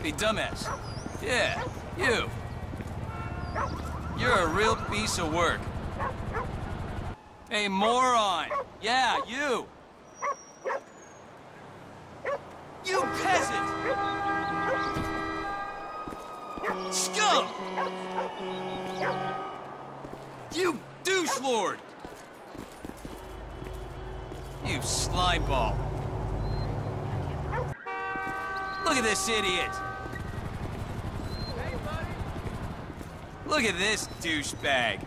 Hey, dumbass. Yeah, you. You're a real piece of work. Hey, moron. Yeah, you. You peasant! Scum! You douche lord! You slimeball. Look at this idiot! Look at this douchebag.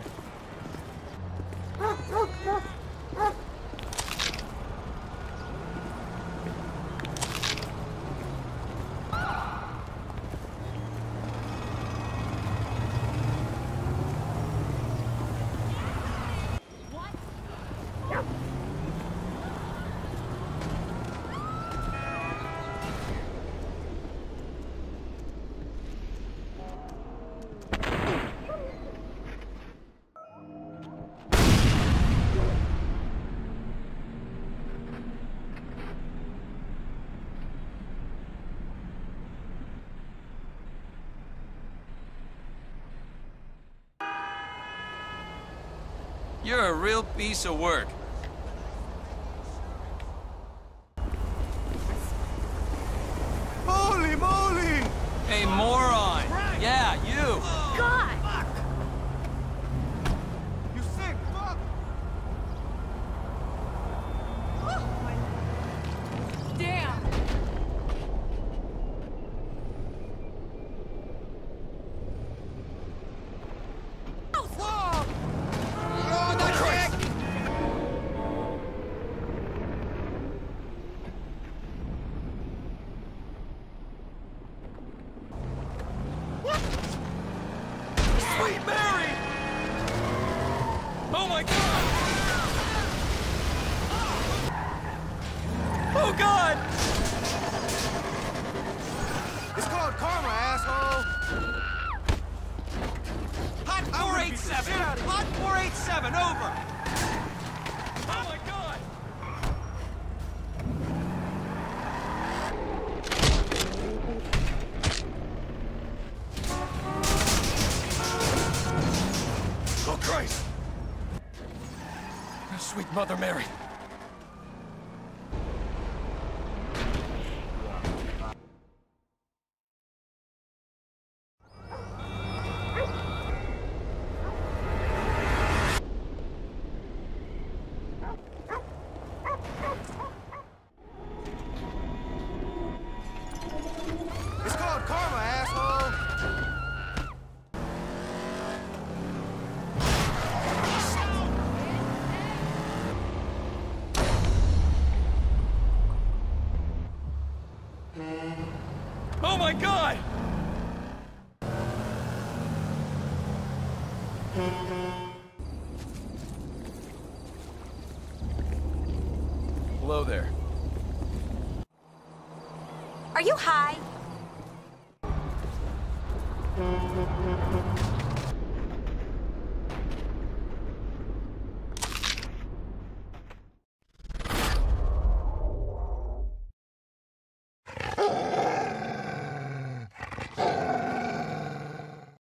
You're a real piece of work. Holy moly! Hey, moron! Yeah, you! God! Fuck! You sick, fuck! Damn! Whoa! Oh, that's it! Sweet Mary! Oh my god! Oh god! It's called karma, asshole! Hot 487! Hot 487, over! Oh my god! Oh, Christ! Sweet Mother Mary. It's called karma, asshole! Oh my god! Hello there. Are you high?